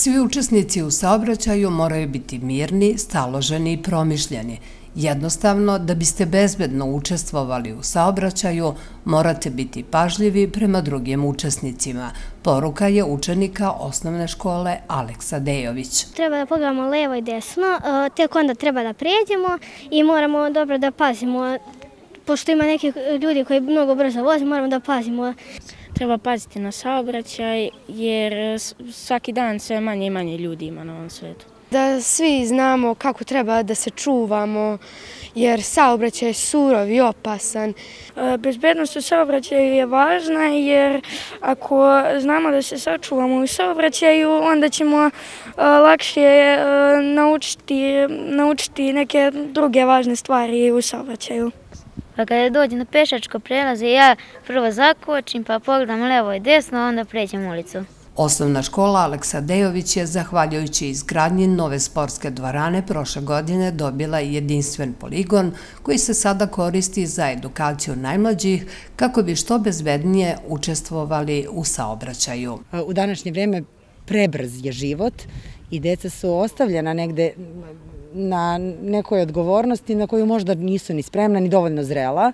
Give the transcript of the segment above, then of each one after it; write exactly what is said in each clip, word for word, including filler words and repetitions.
Svi učesnici u saobraćaju moraju biti mirni, staloženi i promišljeni. Jednostavno, da biste bezbedno učestvovali u saobraćaju, morate biti pažljivi prema drugim učesnicima. Poruka je učenika osnovne škole Aleksa Dejović. Treba da pogledamo levo i desno, tek onda treba da pređemo i moramo dobro da pazimo. Pošto ima neki ljudi koji mnogo brzo voze, moramo da pazimo. Treba paziti na saobraćaj jer svaki dan sve manje i manje ljudi ima na ovom svijetu. Da svi znamo kako treba da se čuvamo jer saobraćaj je surov i opasan. Bezbednost u saobraćaju je važna jer ako znamo da se sačuvamo u saobraćaju, onda ćemo lakše naučiti, naučiti neke druge važne stvari u saobraćaju. Pa kada dođem na pešačko prelaze, ja prvo zakočim, pa pogledam levo i desno, a onda pređem ulicu. Osnovna škola Aleksa Dejović je, zahvaljujući izgradnji nove sportske dvorane, prošle godine dobila jedinstven poligon koji se sada koristi za edukaciju najmlađih kako bi što bezbednije učestvovali u saobraćaju. U današnje vrijeme prebrz je život i deca su ostavljena negde na nekoj odgovornosti na koju možda nisu ni spremna ni dovoljno zrela.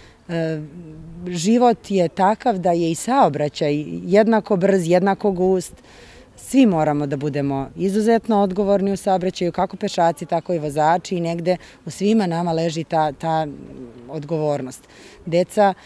Život je takav da je i saobraćaj jednako brz, jednako gust. Svi moramo da budemo izuzetno odgovorni u saobraćaju, kako pešaci, tako i vozači i negde u svima nama leži ta, ta odgovornost. Deca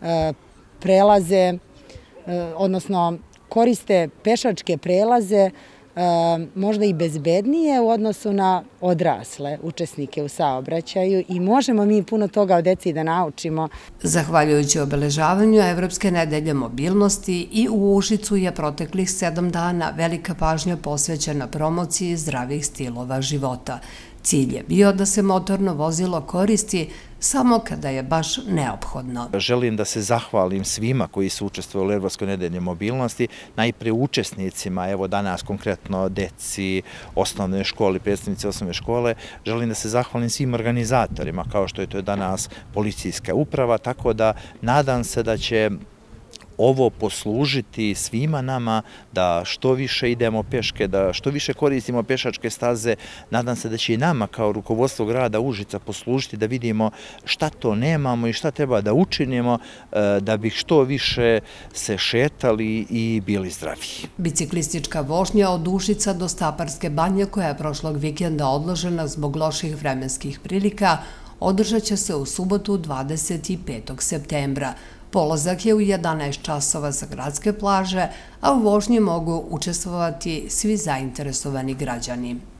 prelaze, odnosno koriste pešačke prelaze možda i bezbednije u odnosu na odrasle učesnike u saobraćaju i možemo mi puno toga od deci da naučimo. Zahvaljujući obeležavanju Evropske nedelje mobilnosti i u Užicu je proteklih sedam dana velika pažnja posvećena promociji zdravih stilova života. Cilj je bio da se motorno vozilo koristi samo kada je baš neophodno. Želim da se zahvalim svima koji su učestvovali u Evropskoj nedelji mobilnosti, najpre učesnicima, evo danas konkretno deci osnovne škole, predstavnici osnovne škole. Želim da se zahvalim svim organizatorima, kao što je to danas policijska uprava, tako da nadam se da će ovo poslužiti svima nama da što više idemo peške, da što više koristimo pešačke staze. Nadam se da će i nama kao rukovodstvo grada Užica poslužiti da vidimo šta to nemamo i šta treba da učinimo da bi što više se šetali i bili zdravi. Biciklistička vožnja od Užica do Staparske banje, koja je prošlog vikenda odložena zbog loših vremenskih prilika, održat će se u subotu dvadeset petog septembra. Polazak je u jedanaest časova za gradske plaže, a u vožnji mogu učestvovati svi zainteresovani građani.